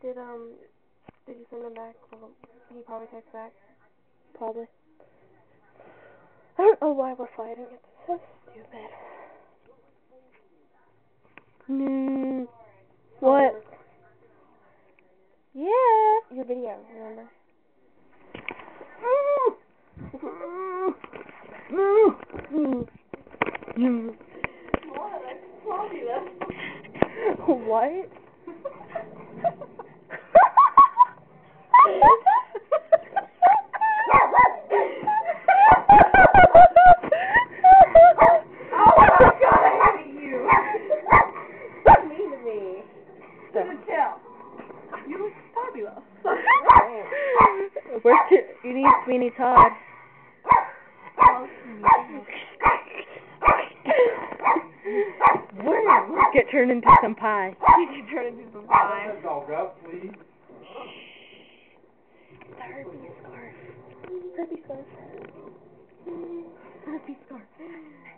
Did did you send him back? Well, he probably texted back. Probably. I don't know why we're fighting. It's so stupid. What? Yeah. Your video, remember? What? You look fabulous. You need Sweeney Todd. Get turned into some pie. Get turned into some pie. Let that dog up, please. The herpes scarf. Herpes scarf. Herpes scarf.